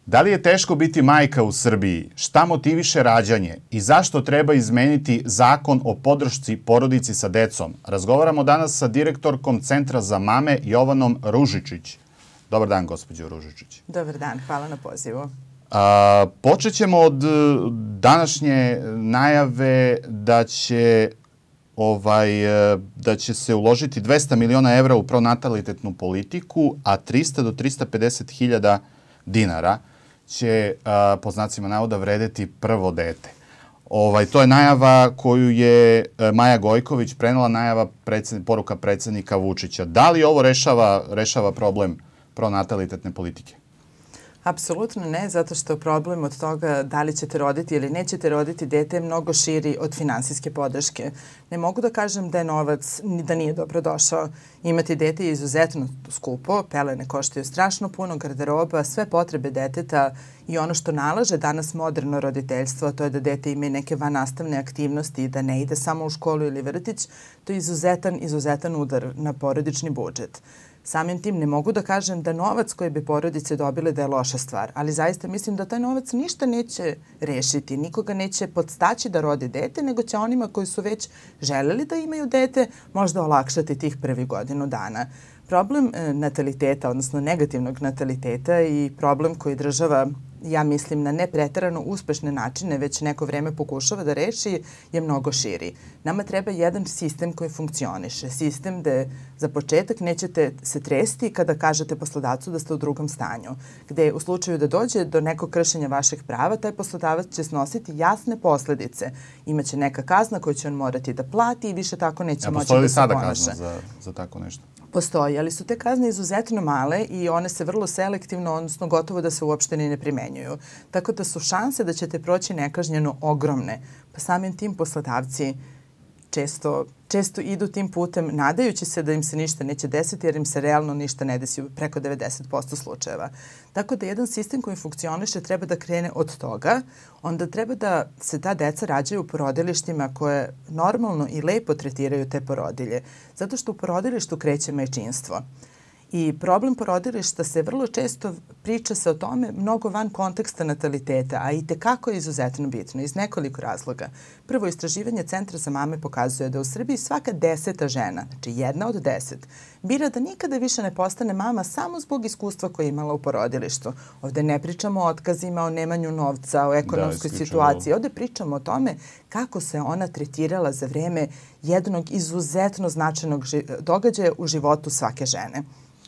Da li je teško biti majka u Srbiji? Šta motiviše rađanje? I zašto treba izmeniti zakon o podršci porodici sa decom? Razgovaramo danas sa direktorkom Centra za mame Jovanom Ružičić. Dobar dan, gospođo Ružičić. Dobar dan, hvala na pozivu. Počet ćemo od današnje najave da će se uložiti 200 miliona evra u pronatalitetnu politiku, a 300 do 350 hiljada dinara će, po znacima navoda, vredeti prvo dete. To je najava koju je Maja Gojković prenela, poruka predsjednika Vučića. Da li ovo rešava problem pronatalitetne politike? Apsolutno ne, zato što problem od toga da li ćete roditi ili nećete roditi dete je mnogo širi od finansijske podrške. Ne mogu da kažem da je novac, da nije dobrodošao. Imati dete je izuzetno skupo, pelene koštaju strašno puno, garderoba, sve potrebe deteta i ono što nalaže danas moderno roditeljstvo, a to je da dete ima i neke vannastavne aktivnosti i da ne ide samo u školu ili vrtić, to je izuzetan udar na porodični budžet. Samim tim ne mogu da kažem da novac koji bi porodice dobile da je loša stvar, ali zaista mislim da taj novac ništa neće rešiti, nikoga neće podstaći da rodi dete, nego će onima koji su već želeli da imaju dete možda olakšati tih prvih godinu dana. Problem nataliteta, odnosno negativnog nataliteta i problem koji država, ja mislim, na nepreterano uspešne načine već neko vreme pokušava da reši je mnogo širi. Nama treba jedan sistem koji funkcioniše. Sistem gde za početak nećete se tresti kada kažete poslodavcu da ste u drugom stanju. Gde u slučaju da dođe do nekog kršenja vaših prava, taj poslodavac će snositi jasne posledice. Imaće neka kazna koju će on morati da plati i više tako neće moći da se ponaša. Postoji li sada kazna za tako nešto? Postoji, ali su te kazne izuzetno male i one se vrlo selektivno, odnosno gotovo da se uopšte ni ne primenjuju. Tako da su šanse da ćete proći nekažnjeno ogromne. Pa samim tim poslodavci često idu tim putem nadajući se da im se ništa neće desiti jer im se realno ništa ne desi u preko 90% slučajeva. Tako da jedan sistem koji funkcioniše treba da krene od toga, onda treba da se ta deca rađaju u porodilištima koje normalno i lepo tretiraju te porodilje. Zato što u porodilištu kreće majčinstvo. I problem porodilišta se vrlo često priča se o tome mnogo van konteksta nataliteta, a i tekako je izuzetno bitno iz nekoliko razloga. Prvo, istraživanje Centra za mame pokazuje da u Srbiji svaka 10. žena, znači 1 od 10, bira da nikada više ne postane mama samo zbog iskustva koje je imala u porodilištu. Ovde ne pričamo o otkazima, o nemanju novca, o ekonomskoj situaciji. Ovde pričamo o tome kako se ona tretirala za vreme jednog izuzetno značajnog događaja u životu svake žene.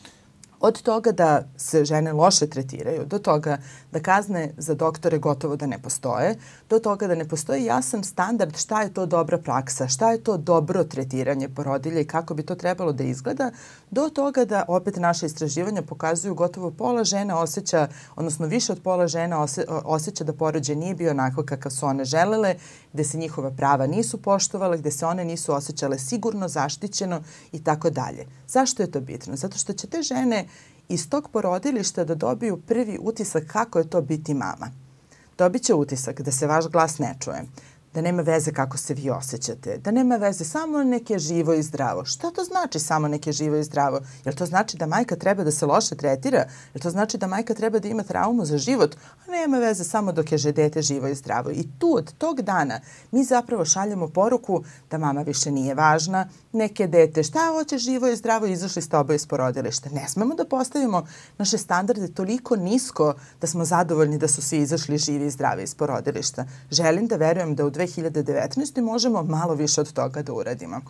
Od toga da se žene loše tretiraju, do toga da kazne za doktore gotovo da ne postoje, do toga da ne postoji jasan standard šta je to dobra praksa, šta je to dobro tretiranje porodilja i kako bi to trebalo da izgleda, do toga da opet naše istraživanja pokazuju gotovo pola žena osjeća, odnosno više od pola žena osjeća da porođaj nije bio onako kakav su one želele, gde se njihova prava nisu poštovala, gde se one nisu osjećale sigurno, zaštićeno i tako dalje. Zašto je to bitno? Zato što će te žene iz tog porodilišta da dobiju prvi utisak kako je to biti mama. Dobit će utisak da se vaš glas ne čuje, da nema veze kako se vi osjećate, da nema veze samo nek je živo i zdravo. Šta to znači samo nek je živo i zdravo? Jel to znači da majka treba da se loše tretira? Jel to znači da majka treba da ima traumu za život? A nema veze samo dok je dete živo i zdravo. I tu od tog dana mi zapravo šaljemo poruku da mama više nije važna, neke dete šta hoće živo i zdravo i izašli ste oboje iz porodilišta. Ne smemo da postavimo naše standarde toliko nisko da smo zadovoljni da su svi izašli živi i zdravi iz porodilišta. Želim da verujem da u 2019. možemo malo više od toga da uradimo.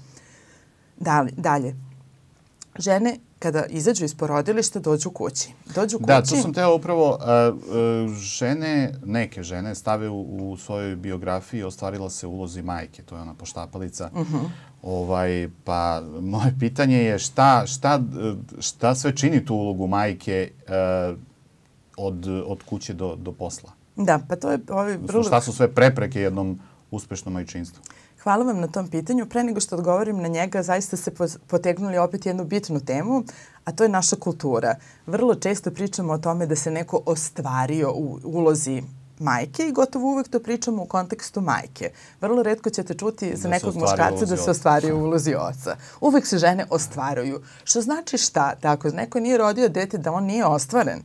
Dalje. Žene kada izađu iz porodilišta dođu kući. Da, to sam teo upravo. Neke žene stave u svojoj biografiji ostvarila se ulozi majke. To je ona poštapalica. Pa moje pitanje je šta sve čini tu ulogu majke od kuće do posla? Da, pa to je... Šta su sve prepreke jednom uspešnom majčinstvu? Hvala vam na tom pitanju. Pre nego što odgovorim na njega, zaista ste potegnuli opet jednu bitnu temu, a to je naša kultura. Vrlo često pričamo o tome da se neko ostvario u ulozi majke i gotovo uvek to pričamo u kontekstu majke. Vrlo retko ćete čuti za nekog muškarca da se ostvario u ulozi oca. Uvek se žene ostvaruju. Što znači šta? Da ako neko nije rodio dete da on nije ostvaren,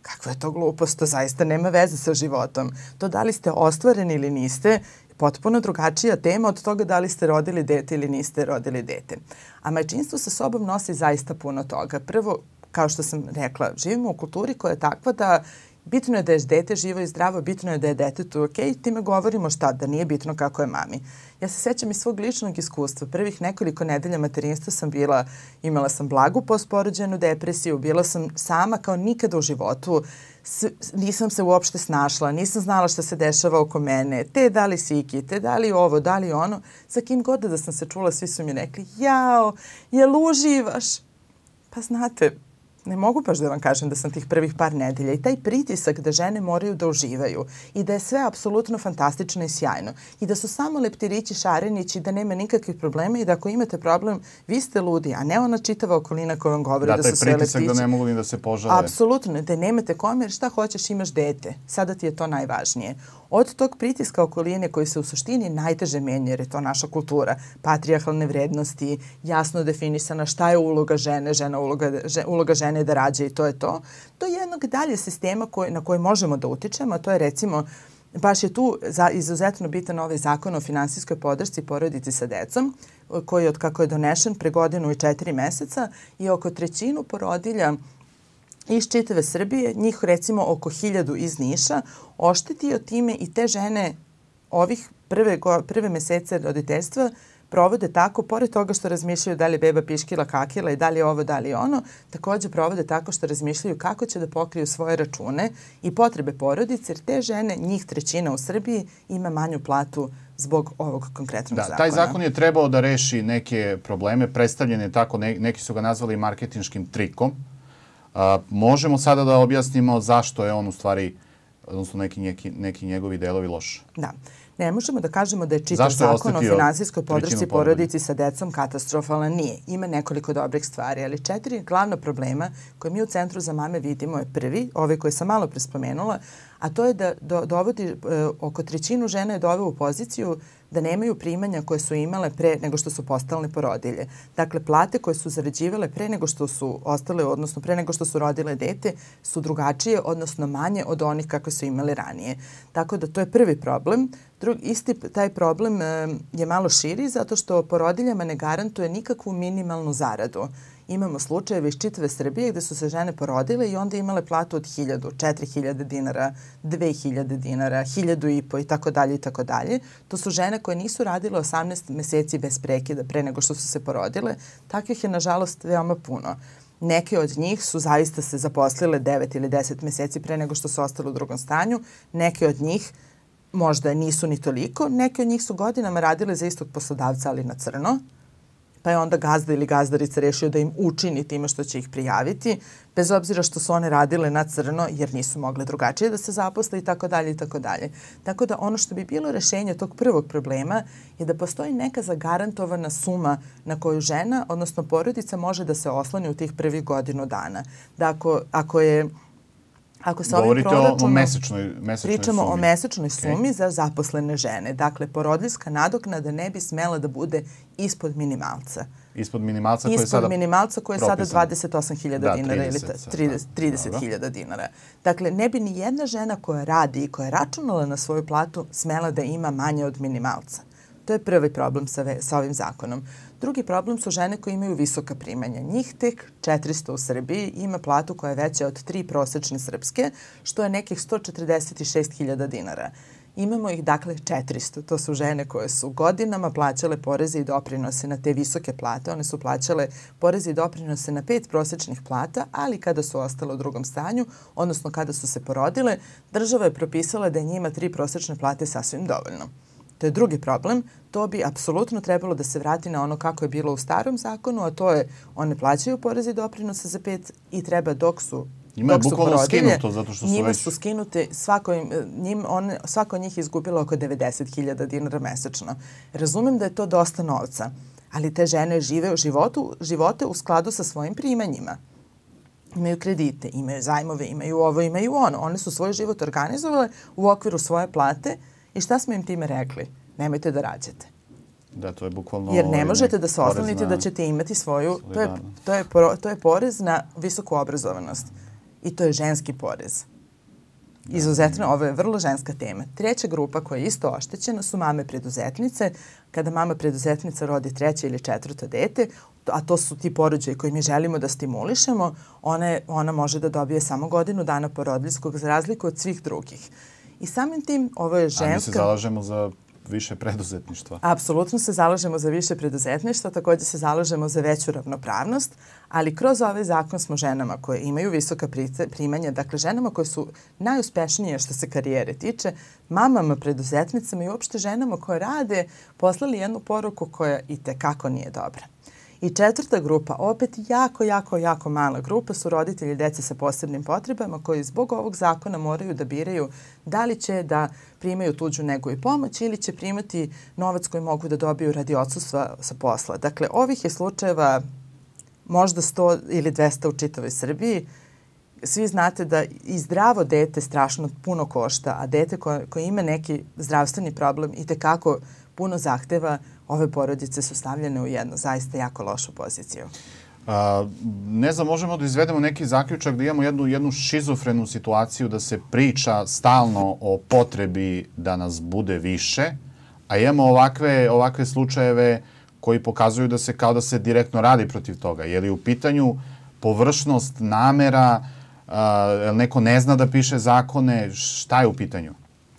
Kakva je to glupost, to zaista nema veze sa životom. To da li ste ostvareni ili niste, potpuno drugačija tema od toga da li ste rodili dete ili niste rodili dete. A majčinstvo sa sobom nosi zaista puno toga. Prvo, kao što sam rekla, živimo u kulturi koja je takva da bitno je da je dete živo i zdravo, bitno je da je detetu ok, time govorimo šta, da nije bitno kako je mami. Ja se sećam iz svog ličnog iskustva. Prvih nekoliko nedelja materinstva imala sam blagu postporođajnu depresiju, bila sam sama kao nikada u životu, nisam se uopšte snašla, nisam znala šta se dešava oko mene, te da li siki, te da li ovo, da li ono. Sa kim god da sam se čula, svi su mi rekli, jao, jel uživaš? Pa znate, ne mogu baš da vam kažem da sam tih prvih par nedelja i taj pritisak da žene moraju da uživaju i da je sve apsolutno fantastično i sjajno i da su samo leptirići, šarenići, da nema nikakvih problema i da ako imate problem, vi ste ludi, a ne ona čitava okolina koja vam govori da su sve leptići. Da, taj pritisak da ne mogu ni da se požale. Apsolutno, da nemate kome, jer šta hoćeš, imaš dete. Sada ti je to najvažnije. Od tog pritiska okoline koji se u suštini najteže menja, jer je to naša kultura, patrijarhalne vrednosti, jasno definisana šta je uloga žene, uloga žene da rađa i to je to. To je jednog dalje sistema na koji možemo da utičemo, a to je recimo, baš je tu izuzetno bitan ovaj zakon o finansijskoj podršci porodici sa decom, koji od kako je donešen pre 1 i 4 meseca i oko 1/3 porodilja iz čitave Srbije, njih recimo oko 1000 iz Niša, oštetio time i te žene ovih prve mesece roditeljstva provode tako, pored toga što razmišljaju da li je beba piškila, kakila i da li je ovo, da li je ono, takođe provode tako što razmišljaju kako će da pokriju svoje račune i potrebe porodice, jer te žene, njih 1/3 u Srbiji, ima manju platu zbog ovog konkretnog zakona. Taj zakon je trebao da reši neke probleme, predstavljen je tako, neki su ga nazvali marketinškim trikom. Možemo sada da objasnimo zašto je on u stvari, odnosno neki njegovi delovi loš. Da. Ne možemo da kažemo da je čitav zakon o finansijskoj podršci porodici sa decom katastrofalan. Nije. Ima nekoliko dobrih stvari, ali 4 glavna problema koje mi u Centru za mame vidimo je prvi, ovaj koji sam malo pre spomenula, a to je da dovodi oko 1/3 žena je doveo u poziciju da nemaju primanja koje su imale pre nego što su postale porodilje. Dakle, plate koje su zarađivale pre nego što su ostale, odnosno pre nego što su rodile dete, su drugačije, odnosno manje od onih kakve su imale ranije. Tako da to je prvi problem. Isti taj problem je malo širi zato što porodiljama ne garantuje nikakvu minimalnu zaradu. Imamo slučajeve iz čitave Srbije gde su se žene porodile i onda imale platu od 1000, 4000 dinara, 2000 dinara, 1500 i tako dalje i tako dalje. To su žene koje nisu radile 18 meseci bez prekida pre nego što su se porodile. Takvih je, nažalost, veoma puno. Neke od njih su zaista se zaposlile 9 ili 10 meseci pre nego što su ostale u drugom stanju. Neke od njih možda nisu ni toliko. Neke od njih su godinama radile za istog poslodavca, ali na crno. Pa je onda gazda ili gazdarica rešio da im učini time što će ih prijaviti, bez obzira što su one radile na crno jer nisu mogle drugačije da se zaposle i tako dalje i tako dalje. Tako da ono što bi bilo rešenje tog prvog problema je da postoji neka zagarantovana suma na koju žena, odnosno porodica, može da se osloni u tih prvih 1 dana. Da ako se ovim proračunom pričamo o mesečnoj sumi za zaposlene žene. Dakle, porodilska nadoknada ne bi smela da bude ispod minimalca. Ispod minimalca koji je sada propisan. Ispod minimalca koji je sada 28.000 dinara ili 30.000 dinara. Dakle, ne bi ni jedna žena koja radi i koja je računala na svoju platu smela da ima manje od minimalca. To je prvi problem sa ovim zakonom. Drugi problem su žene koje imaju visoka primanja. Njih tek 400 u Srbiji ima platu koja je veća od 3 prosečne srpske, što je nekih 146.000 dinara. Imamo ih, dakle, 400. To su žene koje su godinama plaćale poreze i doprinose na te visoke plate. One su plaćale poreze i doprinose na 5 prosečnih plata, ali kada su ostale u drugom stanju, odnosno kada su se porodile, država je propisala da je njima 3 prosečne plate sasvim dovoljno. To je drugi problem. To bi apsolutno trebalo da se vrati na ono kako je bilo u starom zakonu, a to je one plaćaju poreze i doprinose za 5 i treba dok su porodilje, njima su skinute, svako od njih izgubilo oko 90.000 dinara mesečno. Razumem da je to dosta novca, ali te žene žive živote u skladu sa svojim primanjima. Imaju kredite, imaju zajmove, imaju ovo, imaju ono. One su svoj život organizovale u okviru svoje plate. I šta smo im time rekli? Nemojte da rađate. Da, to je bukvalno... Jer ne možete da se oslonite da ćete imati svoju... To je porez na visoku obrazovanost. I to je ženski porez. Izuzetno, ovo je vrlo ženska tema. Treća grupa koja je isto oštećena su mame preduzetnice. Kada mama preduzetnica rodi treće ili četvrto dete, a to su ti porođaji koji mi želimo da stimulišemo, ona može da dobije samo godinu dana porodiljskog za razliku od svih drugih. I samim tim, ovo je ženska... A mi se zalažemo za više preduzetništva. Apsolutno se zalažemo za više preduzetništva, takođe se zalažemo za veću ravnopravnost, ali kroz ovaj zakon smo ženama koje imaju visoka primanja, dakle ženama koje su najuspešnije što se karijere tiče, mamama, preduzetnicama i uopšte ženama koje rade, poslali jednu poruku koja i tekako nije dobra. I četvrta grupa, opet jako mala grupa, su roditelji dece sa posebnim potrebama koji zbog ovog zakona moraju da biraju da li će da primaju tuđu negu i pomoć ili će primati novac koji mogu da dobiju radi odsustva sa posla. Dakle, ovih je slučajeva možda 100 ili 200 u čitavoj Srbiji. Svi znate da i zdravo dete strašno puno košta, a dete koje ima neki zdravstveni problem i tekako puno zahteva. Ove porodice su stavljene u jednu zaista jako lošu poziciju. Ne znam, možemo da izvedemo neki zaključak da imamo jednu šizofrenu situaciju da se priča stalno o potrebi da nas bude više, a imamo ovakve slučajeve koji pokazuju da se kao da se direktno radi protiv toga. Je li u pitanju površnost, namera, neko ne zna da piše zakone, šta je u pitanju?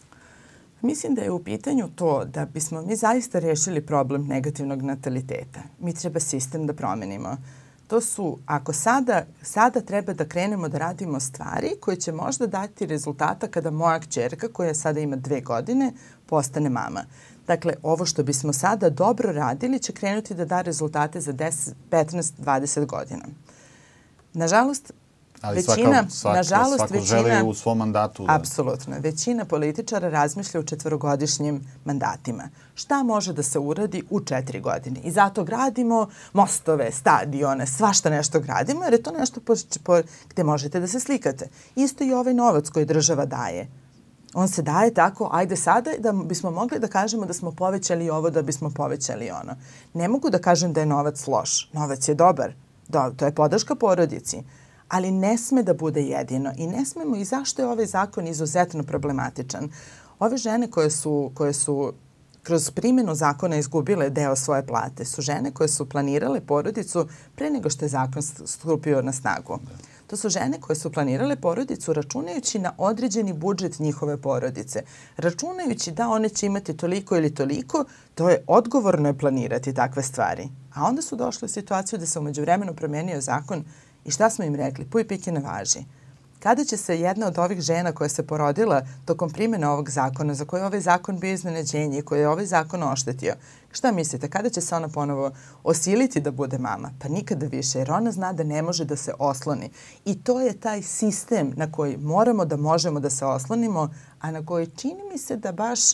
Mislim da je u pitanju to da bismo mi zaista rešili problem negativnog nataliteta. Mi treba sistem da promenimo. To su, ako sada treba da krenemo da radimo stvari koje će možda dati rezultata kada moja kćerka, koja sada ima 2 godine, postane mama. Dakle, ovo što bismo sada dobro radili će krenuti da da rezultate za 10, 15, 20 godina. Nažalost, ali svako želi u svom mandatu. Apsolutno. Većina političara razmišlja u 4-godišnjim mandatima. Šta može da se uradi u 4 godine? I zato gradimo mostove, stadione, svašta nešto gradimo, jer je to nešto gde možete da se slikate. Isto i ovaj novac koji država daje. On se daje tako, ajde sada da bismo mogli da kažemo da smo povećali ovo, da bismo povećali ono. Ne mogu da kažem da je novac loš. Novac je dobar. To je podrška porodici. Ali ne sme da bude jedino i ne smemo, i zašto je ovaj zakon izuzetno problematičan. Ove žene koje su kroz primjenu zakona izgubile deo svoje plate su žene koje su planirale porodicu pre nego što je zakon stupio na snagu. To su žene koje su planirale porodicu računajući na određeni budžet njihove porodice. Računajući da one će imati toliko ili toliko, to je odgovorno planirati takve stvari. A onda su došle u situaciju da se umeđu vremenu promenio zakon. I šta smo im rekli? Puj pike ne važi. Kada će se jedna od ovih žena koja se porodila tokom primjene ovog zakona, za koje je ovaj zakon bio iznenađenje i koje je ovaj zakon oštetio, šta mislite? Kada će se ona ponovo osiliti da bude mama? Pa nikada više, jer ona zna da ne može da se osloni. I to je taj sistem na koji možemo da se oslonimo, a na koji čini mi se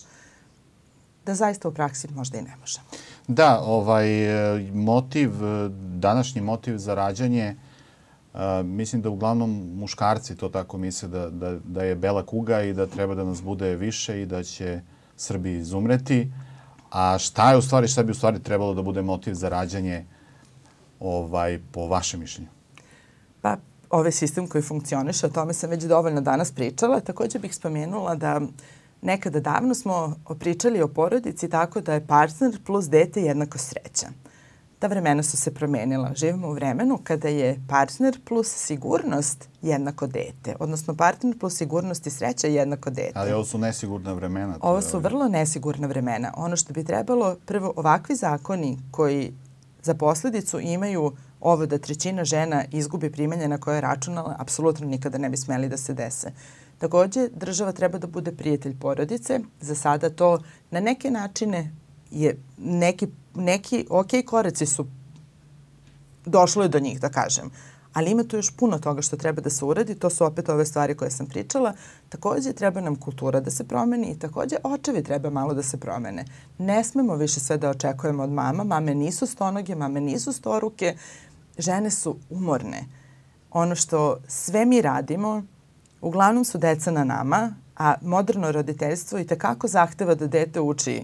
da zaista u praksi možda i ne možemo. Da, današnji motiv za rađanje, mislim da uglavnom muškarci to tako misle da je bela kuga i da treba da nas bude više i da će Srbi izumreti. A šta bi u stvari trebalo da bude motiv za rađanje po vašem mišljenju? Pa, ovaj sistem koji funkcioniše, o tome sam već dovoljno danas pričala. Također bih spomenula da nekada davno smo pričali o porodici tako da je partner plus dete jednako sreća. Ta vremena su se promenila. Živimo u vremenu kada je partner plus sigurnost jednako dete. Odnosno partner plus sigurnost i sreća jednako dete. Ali ovo su nesigurna vremena. Ovo su vrlo nesigurna vremena. Ono što bi trebalo, prvo, ovakvi zakoni koji za posledicu imaju ovo da 1/3 žena izgubi primanja na koje je računala, apsolutno nikada ne bi smeli da se dese. Također, država treba da bude prijatelj porodice. Za sada to na neke načine je neki koraci su došli do njih, da kažem. Ali ima tu još puno toga što treba da se uradi. To su opet ove stvari koje sam pričala. Također treba nam kultura da se promeni i također očevi treba malo da se promene. Ne smemo više sve da očekujemo od mama. Mame nisu stonoge, mame nisu storuke. Žene su umorne. Ono što sve mi radimo, uglavnom su deca na nama, a moderno roditeljstvo i tekako zahteva da dete uči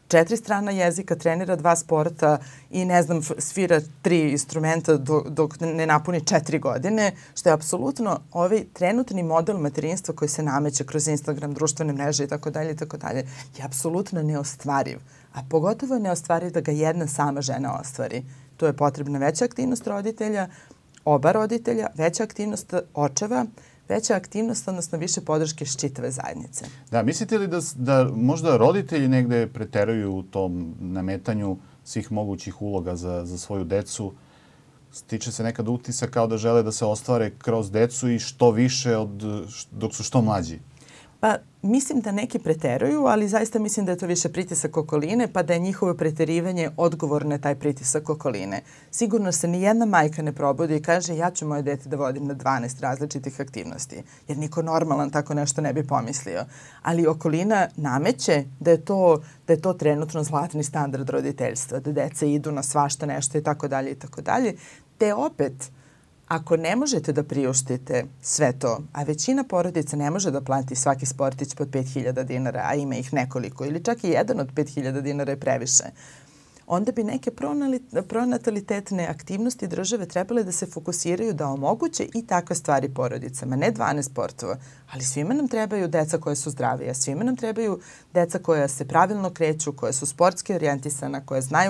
4 strana jezika, trenira 2 sporta i ne znam, svira 3 instrumenta dok ne napuni 4 godine, što je apsolutno ovaj trenutni model materinstva koji se nameće kroz Instagram, društvene mreže i tako dalje, je apsolutno neostvariv. A pogotovo je neostvariv da ga jedna sama žena ostvari. To je potrebna veća aktivnost roditelja, oba roditelja, veća aktivnost očeva, veća aktivnost, odnosno više podrške iz čitave zajednice. Da, mislite li da možda roditelji negde preteruju u tom nametanju svih mogućih uloga za svoju decu? Stiče se nekad utisak kao da žele da se ostvare kroz decu i što više dok su što mlađi. Pa mislim da neki preteruju, ali zaista mislim da je to više pritisak okoline, pa da je njihovo preterivanje odgovor na taj pritisak okoline. Sigurno se ni jedna majka ne probudi i kaže ja ću moje dete da vodim na 12 različitih aktivnosti, jer niko normalan tako nešto ne bi pomislio. Ali okolina nameće da je to trenutno zlatni standard roditeljstva, da deca idu na svašta nešto i tako dalje i tako dalje. Te opet, ako ne možete da priuštite sve to, a većina porodica ne može da plati svaki sportić pod 5.000 dinara, a ima ih nekoliko, ili čak i jedan od 5.000 dinara je previše, onda bi neke pronatalitetne aktivnosti države trebale da se fokusiraju da omoguće i takve stvari porodicama. Ne 12 sportova, ali svima nam trebaju deca koja su zdravija, svima nam trebaju deca koja se pravilno kreću, koja su sportski orijentisana, koja znaju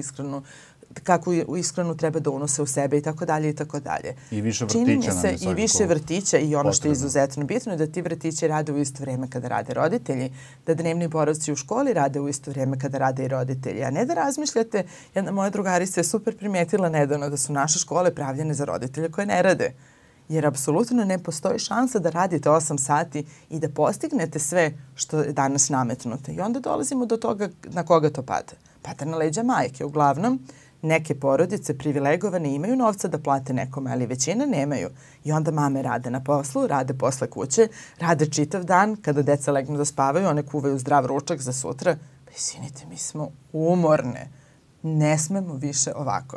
kakvu ishranu treba da unose u sebe i tako dalje i tako dalje. I više vrtića nam je svakako. I više vrtića i ono što je izuzetno bitno je da ti vrtići rade u isto vrijeme kada rade roditelji, da dnevni boravci u školi rade u isto vrijeme kada rade i roditelji, a ne da razmišljate, jedna moja drugarica je super primijetila nedavno da su naše škole pravljene za roditelje koje ne rade. Jer apsolutno ne postoji šansa da radite 8 sati i da postignete sve što je danas nametnuto. I onda dolazimo do toga na koga to pada. Pada na leđa majke. Uglavnom, neke porodice privilegovane imaju novca da plate nekome, ali većina nemaju. I onda mame rade na poslu, rade posle kuće, rade čitav dan. Kada deca legnu da spavaju, one kuvaju zdrav ručak za sutra. Pa izvinite, mi smo umorne. Ne smemo više ovako.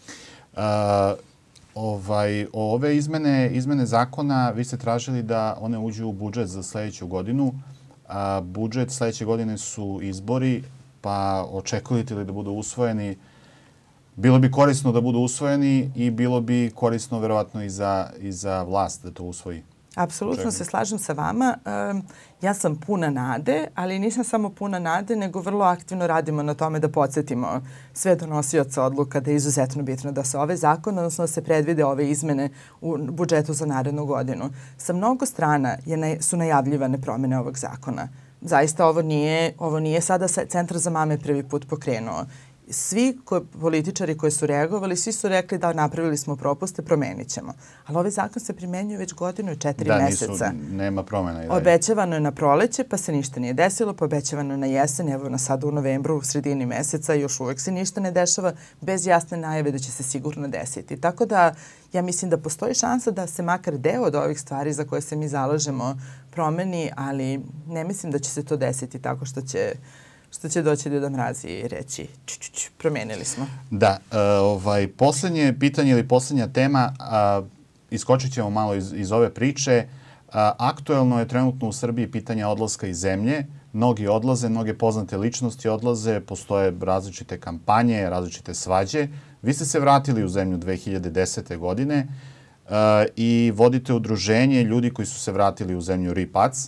Ove izmene zakona, vi ste tražili da one uđu u budžet za sledeću godinu. Budžet sledeće godine su izbori, pa očekujete li da budu usvojeni? Bilo bi korisno da budu usvojeni i bilo bi korisno verovatno i za vlast da to usvoji. Apsolutno se slažem sa vama. Ja sam puna nade, ali nisam samo puna nade, nego vrlo aktivno radimo na tome da podsjetimo sve donosioce odluka da je izuzetno bitno da se ovaj zakon, odnosno da se predvide ove izmene u budžetu za narednu godinu. Sa mnogo strana su najavljivane promjene ovog zakona. Zaista ovo nije sada Centar za mame prvi put pokrenuo. Svi političari koji su reagovali, svi su rekli da napravili smo propuste, promenit ćemo. Ali ovaj zakon se primenjuje već godinu i 4 meseca. Nema promjena i dalje. Obećavano je na proleće, pa se ništa nije desilo, pa obećavano je na jesen, evo sad u novembru, u sredini meseca, još uvek se ništa ne dešava, bez jasne najave da će se sigurno desiti. Tako da ja mislim da postoji šansa da se makar deo od ovih stvari za koje se mi zalažemo promeni, ali ne mislim da će se to desiti tako što će doći Deda Mraz i reći promenili smo. Da, poslednje pitanje ili poslednja tema, iskočit ćemo malo iz ove priče. Aktuelno je trenutno u Srbiji pitanje odlaska iz zemlje. Mnogi odlaze, mnoge poznate ličnosti odlaze, postoje različite kampanje, različite svađe. Vi ste se vratili u zemlju 2010. godine i vodite udruženje ljudi koji su se vratili u zemlju Ripec.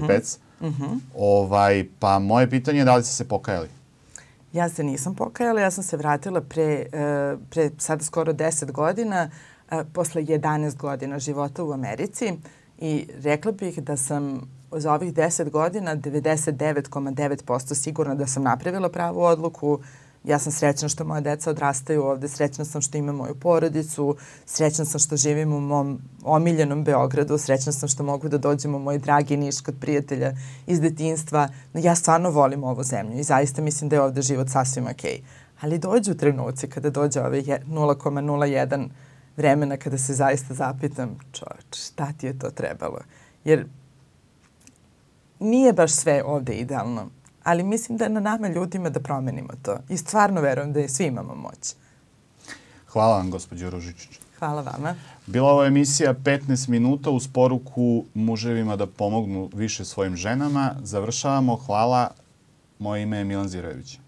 Pa moje pitanje je da li ste se pokajali? Ja se nisam pokajala, ja sam se vratila pre sada skoro 10 godina, posle 11 godina života u Americi i rekla bih da sam za ovih 10 godina 99,9% sigurna da sam napravila pravu odluku. Ja sam srećna što moja deca odrastaju ovde, srećna sam što imam moju porodicu, srećna sam što živim u mom omiljenom Beogradu, srećna sam što mogu da dođem u moj dragi Niš kod prijatelja iz detinjstva. Ja stvarno volim ovu zemlju i zaista mislim da je ovde život sasvim okej. Ali dođu trenuci kada dođe ove 0,01 vremena kada se zaista zapitam, čoveč, šta ti je to trebalo? Jer nije baš sve ovde idealno. Ali mislim da je na nama ljudima da promenimo to. I stvarno verujem da svi imamo moć. Hvala vam, gospođo Ružičić. Hvala vama. Bila ovo emisija 15 minuta uz poruku muževima da pomognu više svojim ženama. Završavamo. Hvala Moje ime je Milan Zirojević.